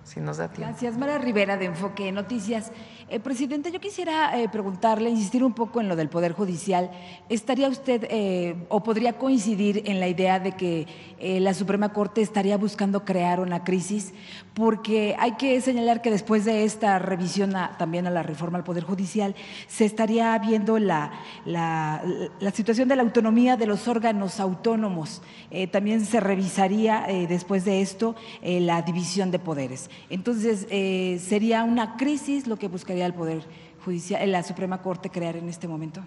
si nos da tiempo. Gracias, Mara Rivera, de Enfoque Noticias. Presidente, yo quisiera preguntarle, insistir un poco en lo del Poder Judicial. ¿Estaría usted o podría coincidir en la idea de que la Suprema Corte estaría buscando crear una crisis? Porque hay que señalar que después de esta revisión también a la reforma al Poder Judicial, se estaría viendo la situación de la autonomía de los órganos autónomos. También se revisaría después de esto la división de poderes. Entonces, ¿sería una crisis lo que buscaría el Poder Judicial, la Suprema Corte crear en este momento?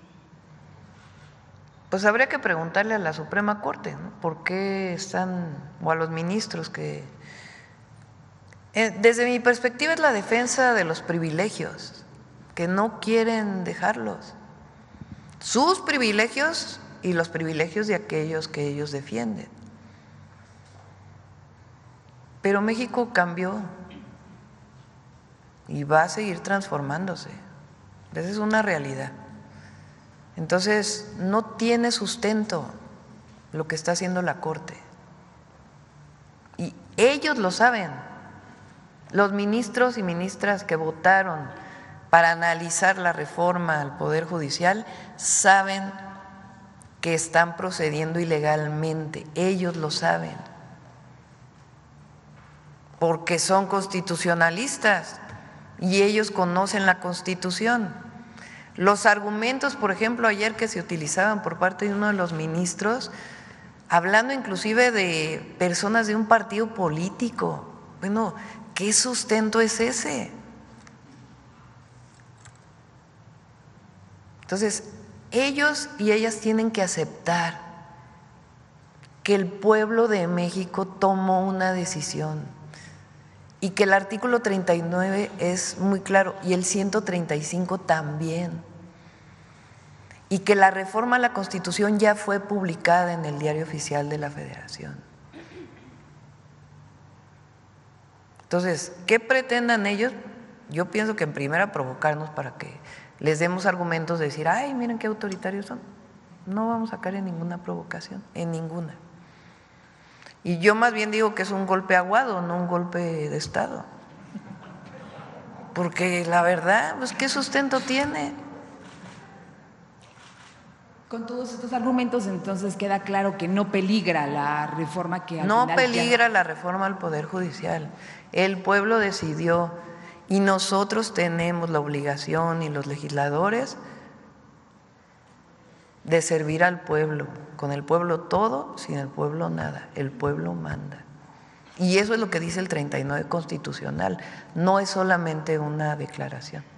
Pues habría que preguntarle a la Suprema Corte, ¿no? ¿Por qué están, o a los ministros que… desde mi perspectiva es la defensa de los privilegios, que no quieren dejarlos, sus privilegios y los privilegios de aquellos que ellos defienden. Pero México cambió y va a seguir transformándose. Esa es una realidad. Entonces, no tiene sustento lo que está haciendo la Corte. Y ellos lo saben. Los ministros y ministras que votaron para analizar la reforma al Poder Judicial saben que están procediendo ilegalmente. Ellos lo saben. Porque son constitucionalistas y ellos conocen la Constitución. Los argumentos, por ejemplo, ayer que se utilizaban por parte de uno de los ministros, hablando inclusive de personas de un partido político, bueno, ¿qué sustento es ese? Entonces, ellos y ellas tienen que aceptar que el pueblo de México tomó una decisión y que el artículo 39 es muy claro y el 135 también, y que la reforma a la Constitución ya fue publicada en el Diario Oficial de la Federación. Entonces, ¿qué pretendan ellos? Yo pienso que en primera provocarnos para que les demos argumentos de decir, ay, miren qué autoritarios son. No vamos a caer en ninguna provocación, en ninguna. Y yo más bien digo que es un golpe aguado, no un golpe de Estado. Porque la verdad, pues, ¿qué sustento tiene? Con todos estos argumentos, entonces queda claro que no peligra la reforma que al no final peligra la reforma al Poder Judicial. El pueblo decidió y nosotros tenemos la obligación y los legisladores de servir al pueblo, con el pueblo todo, sin el pueblo nada, el pueblo manda. Y eso es lo que dice el 39 constitucional, no es solamente una declaración.